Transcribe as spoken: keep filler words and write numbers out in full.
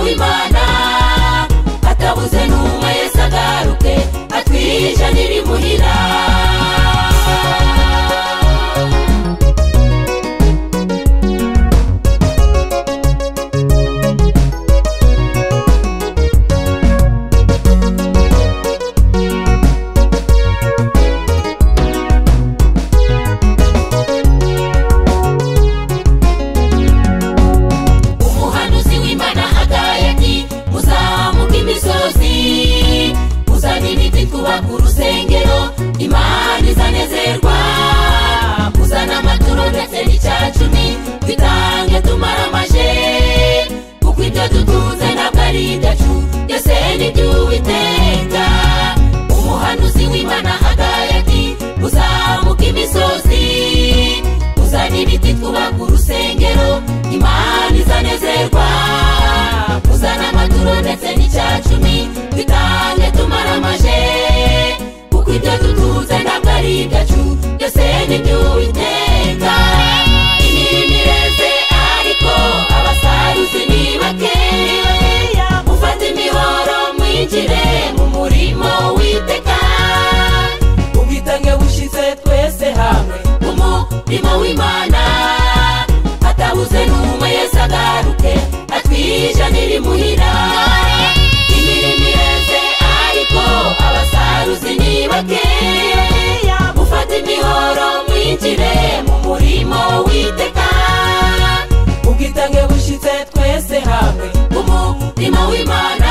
w'Imana atabuze n'umwe Yesu agaruke atwijanira imuhira. Kurusengero Imana izanezerwa kuzana amaturo ndetse n'icyacumi bitange tumaramaje kuko ibyo dutunze ntabwo ari ibyacu byose ni iby'Uwiteka. Umuhanuzi w'Imana Hagayi ati uzamuka imisozi uzana ibiti twubaka urusengero Imana izanezerwa kuzana amaturo ndetse n'icyacumi bitange tumaramaje kuko ibyo dutunze ntabwo ari ibyacu byose ni iby'Uwiteka. Imirimo ireze ariko abasaruzi ni bake mufate imihoro mwinjire mu murimo w'Uwiteka. Ubwitange bushize twese hamwe mu murimo w'Imana atabuze n'umwe Yesu agaruke atwijanira imuhira. Imirimo ireze ariko abasaruzi ni bake mufate imihoro mwinjire mu murimo w'Uwiteka. Ubwitange bushize twese hamwe mu murimo w'Imana